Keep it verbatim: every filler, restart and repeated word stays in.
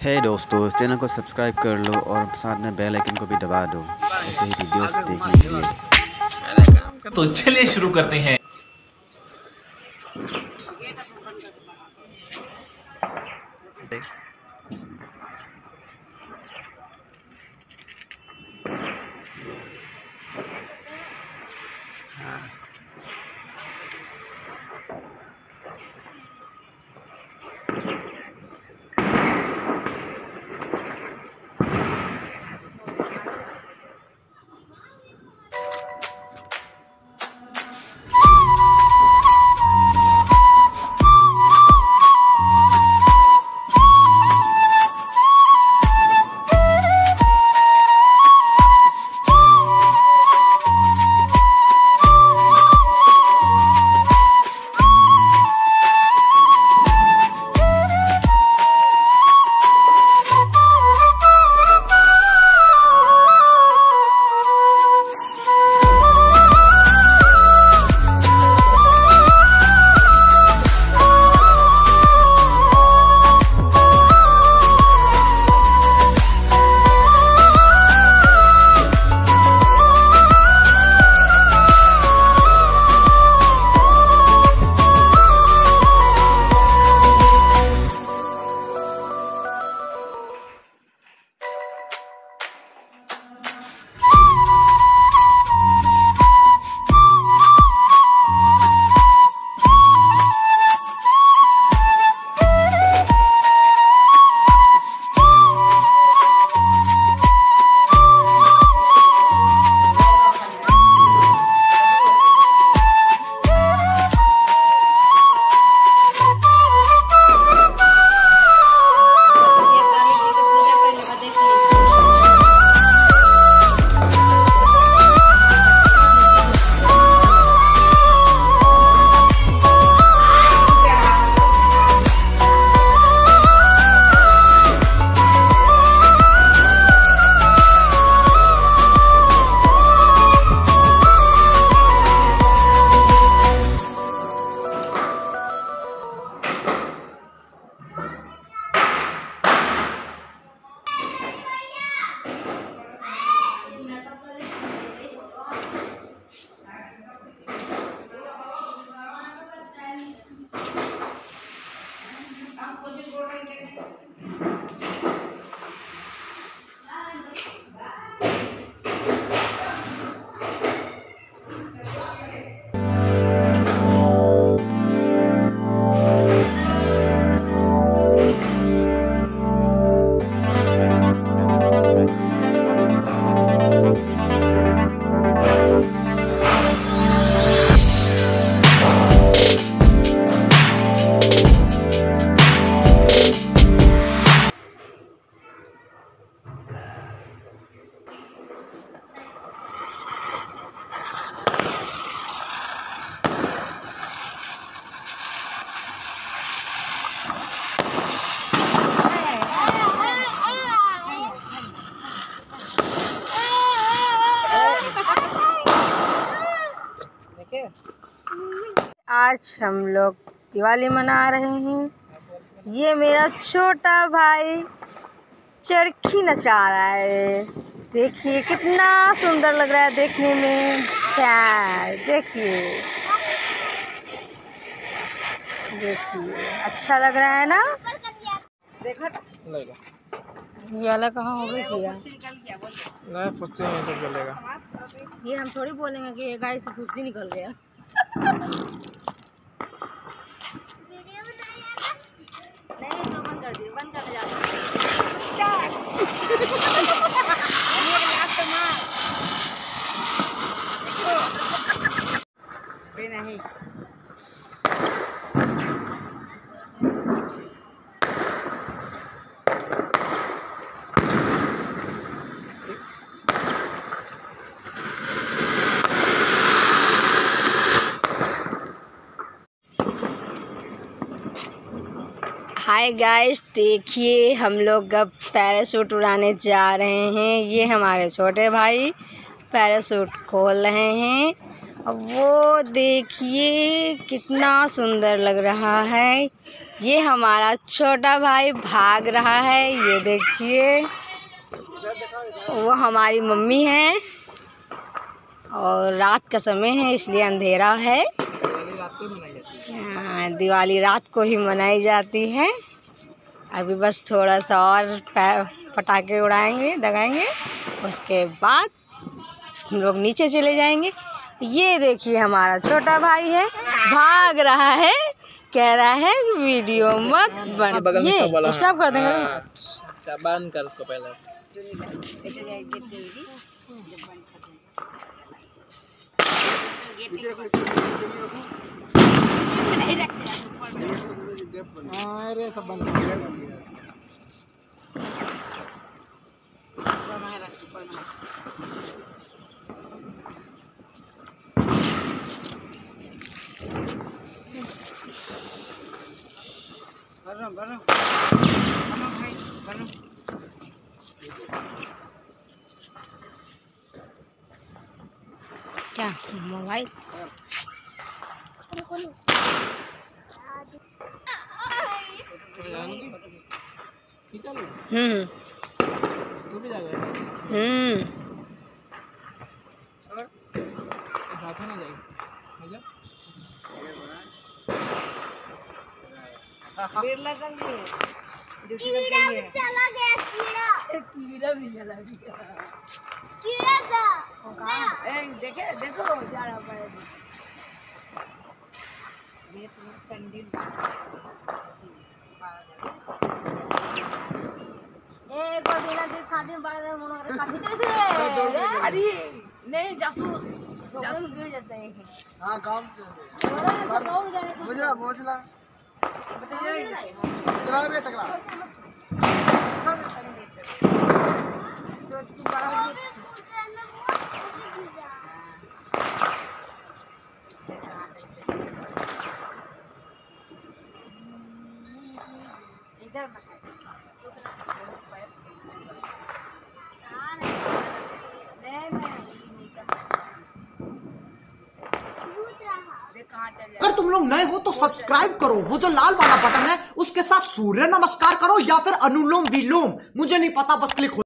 है दोस्तों, चैनल को सब्सक्राइब कर लो और साथ में बेल आइकन को भी दबा दो ऐसे ही वीडियोस देखने के लिए। तो चलिए शुरू करते हैं। आज हम लोग दिवाली मना रहे हैं। ये मेरा छोटा भाई चरखी नचा रहा है। देखिए कितना सुंदर लग रहा है देखने में। क्या देखिए देखिए अच्छा लग रहा है ना। देखा ये वाला कहाँ हो गई किया नहीं फुस्सी नहीं सब चलेगा। ये हम थोड़ी बोलेंगे कि ये गाय से फुस्सी निकल गया। नहीं तो बंद कर दिए, बंद करने जाते नहीं। हाय गाइस, देखिए हम लोग अब पैराशूट उड़ाने जा रहे हैं। ये हमारे छोटे भाई पैराशूट खोल रहे हैं। अब वो देखिए कितना सुंदर लग रहा है। ये हमारा छोटा भाई भाग रहा है, ये देखिए। वो हमारी मम्मी है और रात का समय है इसलिए अंधेरा है। हाँ, दिवाली रात को ही मनाई जाती है। अभी बस थोड़ा सा और पटाखे उड़ाएंगे, दगाएंगे, उसके बाद हम लोग नीचे चले जाएंगे। ये देखिए हमारा छोटा भाई है, भाग रहा है, कह रहा है कि वीडियो मत बन। ये स्टॉप कर देंगे। बंद कर उसको पहले। अरे सब बंद हो गया। बनो बनो बनो भाई बनो। क्या मोबाइल? हम्म तू भी जाएगा? हम्म साथ में जाएगी बिरला चल गई कीड़ा भी चला गया। कीड़ा कीड़ा भी चला गया। कीड़ा था ए देखे देखो जा रहा है देश में कंडील ए को दिला दे खादी बारे में मोनो रे खादी कैसे अरे नहीं जासूस जासूस गिर जाता है। हां गांव से दौड़ जाने को मुझे मोचला चला बे टकरा इधर अगर तुम लोग नए हो तो सब्सक्राइब करो, वो जो लाल वाला बटन है उसके साथ सूर्य नमस्कार करो या फिर अनुलोम विलोम, मुझे नहीं पता, बस क्लिक हो।